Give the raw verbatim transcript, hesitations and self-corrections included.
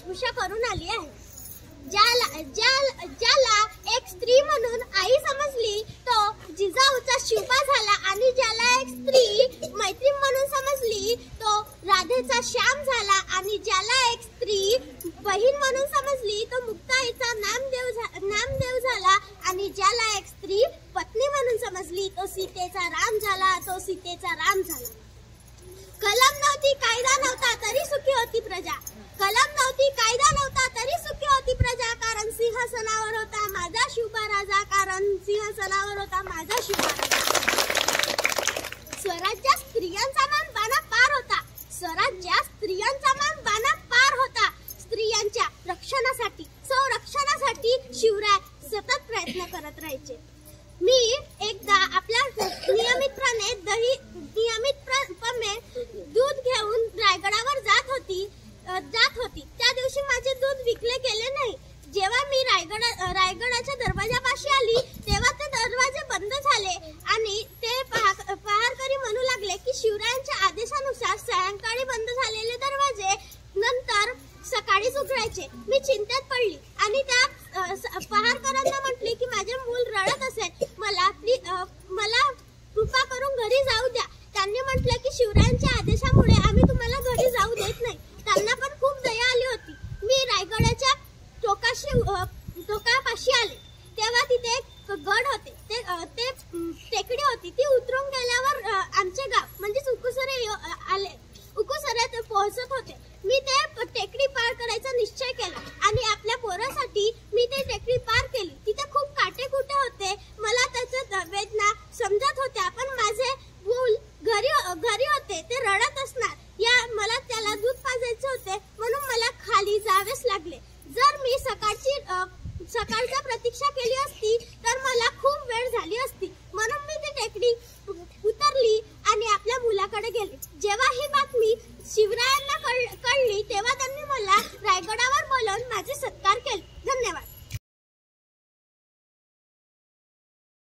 वेशभूषा करून आली आहे. ज्याला ज्या ज्याला एक स्त्री म्हणून आई समजली तो जिजाऊचा शिवबा झाला आणि ज्याला एक स्त्री मैत्रीण म्हणून समजली तो राधेचा श्याम झाला आणि ज्याला एक स्त्री बहीण म्हणून समजली तो मुक्ताईचा नामदेव नामदेव झाला आणि ज्याला एक स्त्री पत्नी म्हणून समजली तो सीतेचा राम झाला तो सीतेचा राम झाला. कलम नव्हती, कायदा नव्हता तरी सुखी होती प्रजा. कलम नव्हती, कायदा नव्हता तरी सुखी होती प्रजा. कारण सिंहासनावर होता माझा शिवबा राजा. कारण सिंहासनावर होता माझा शिवबा राजा. स्वराज्यात स्त्रियांचा मान बाणा पार होता. स्वराज्यात स्त्रियांचा मान बाणा पार होता. स्त्रियांच्या रक्षणासाठी, संरक्षणासाठी शिवराय सतत प्रयत्न करत राहायचे. मी एकदा आपल्या नियमित